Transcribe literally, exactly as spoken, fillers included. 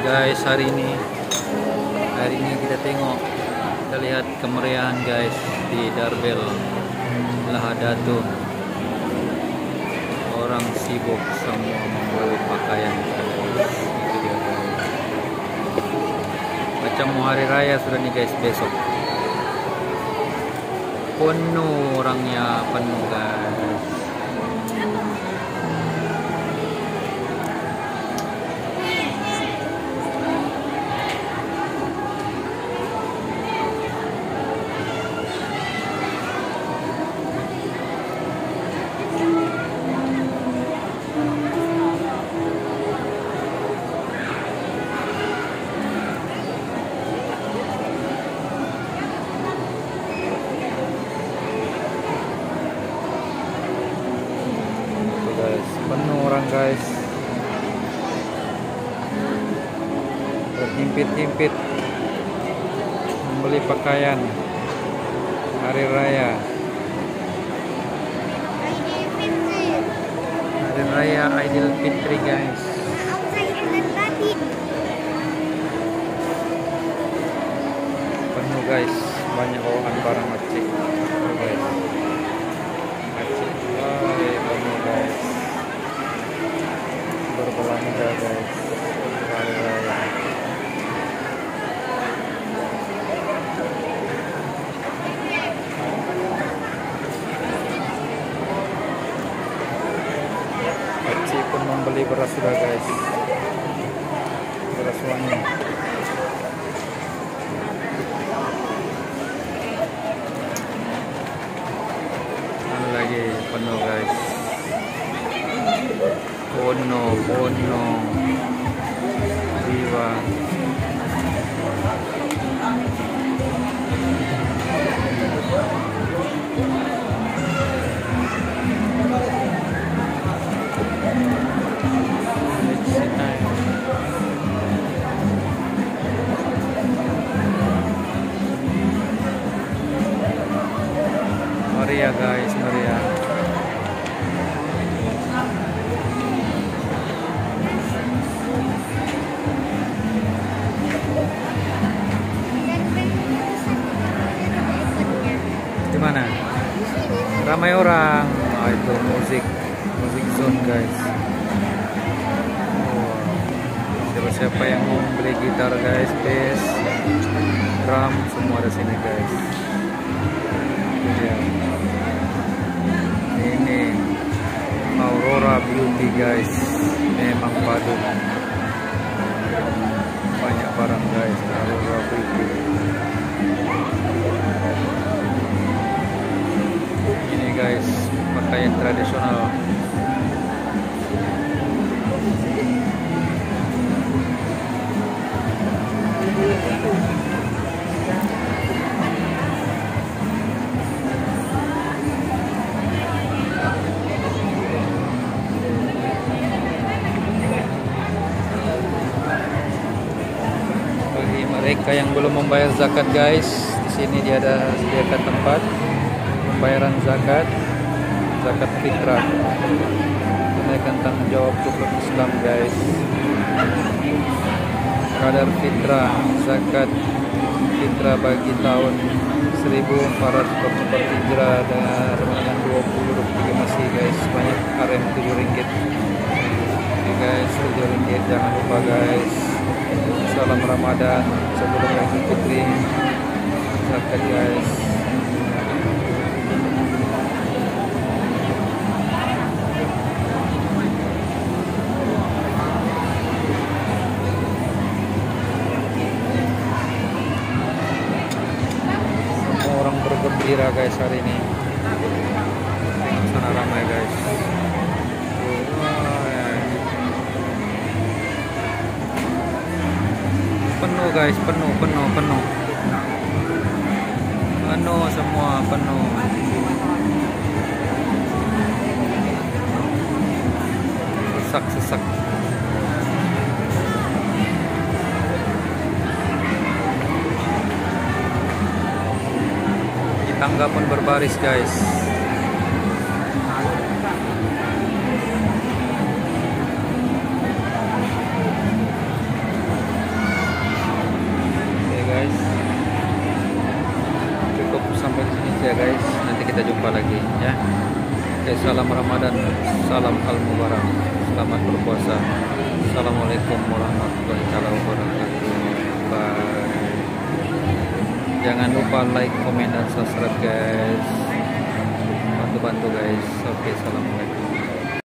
guys, hari ini hari ini kita tengok, kita lihat kemeriahan guys di Darbel Lahadatul. Orang sibuk semua membeli pakaian guys. Itu dia guys. Macam mau hari raya sudah nih guys, besok penuh orangnya, penuh guys. Penuh orang guys, berhimpit-himpit membeli pakaian hari raya. Hari raya Idul Fitri guys. Penuh guys, banyak bawaan barang macik. Guys, macik, wah, penuh guys. Berbelanja guys, hari raya. Aci pun membeli beras sudah guys, beras wangi. Mana lagi penuh guys. Bono, bono, jiwa. Meriah guys, meriah. Mana? Ramai orang. Ah, itu musik, musik zone guys. Oh, siapa-siapa yang mau beli gitar guys, bass, drum, semua ada sini guys. Ya. Ini Aurora Beauty guys, memang padu. Banyak barang guys, Aurora Beauty. Guys, pakaian tradisional. Bagi mereka yang belum membayar zakat guys, di sini dia ada sediakan tempat pembayaran zakat, zakat fitrah. Tunaikan tanggung jawab hukum Islam guys. Kadar fitrah, zakat fitrah bagi tahun seribu empat ratus empat puluh empat Hijrah dengan dua puluh dua puluh tiga masih guys, banyak R M tujuh ringgit. Oke guys, tujuh ringgit, jangan lupa guys. Salam Ramadan sebelum Idul Fitri. Zakat guys. Bergembira guys hari ini. Tengok sana ramai guys. Penuh guys, penuh, penuh, penuh. Penuh semua, penuh. Sesak-sesak. Tangga pun berbaris guys. guys. Cukup sampai sini saja guys, nanti kita jumpa lagi ya. Oke, salam Ramadan, salam al mubarak, selamat berpuasa. Assalamualaikum warahmatullahi wabarakatuh. Bye. Jangan lupa like, komen, dan subscribe guys. Bantu-bantu guys. Oke, assalamualaikum.